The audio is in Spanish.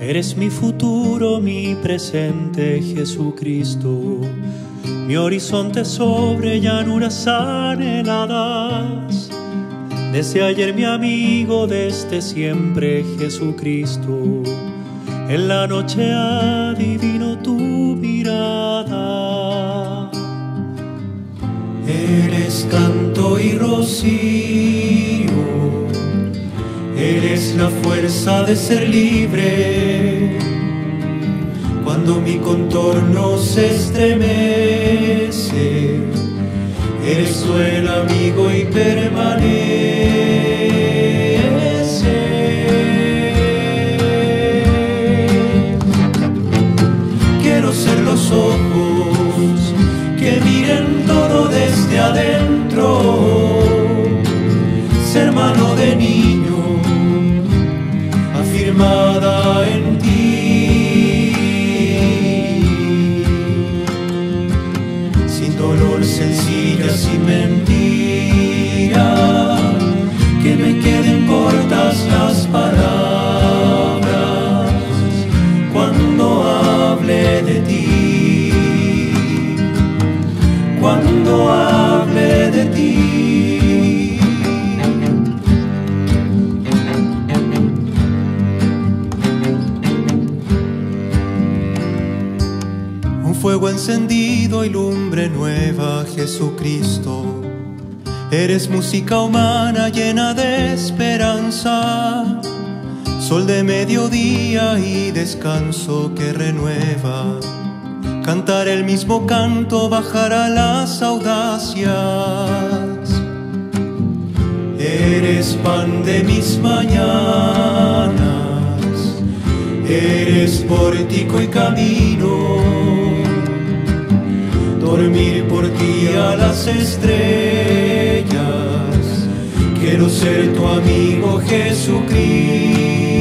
Eres mi futuro, mi presente, Jesucristo. Mi horizonte sobre llanuras anheladas. Desde ayer mi amigo, desde siempre, Jesucristo. En la noche adivino tu mirada. Eres canto y rocío, eres la fuerza de ser libre. Cuando mi contorno se estremece, eres tú el amigo y permanece. Quiero ser los ojos que miren todo desde adentro, ser mano de niño afirmada en ti, sin dolor, sencilla, sin mentira, que me queden cortas las palabras cuando hable de ti, cuando hable de ti. Fuego encendido y lumbre nueva, Jesucristo. Eres música humana llena de esperanza, sol de mediodía y descanso que renueva. Cantar el mismo canto bajará las audacias. Eres pan de mis mañanas, eres pórtico y camino. Dormir por ti a las estrellas, quiero ser tu amigo Jesucristo.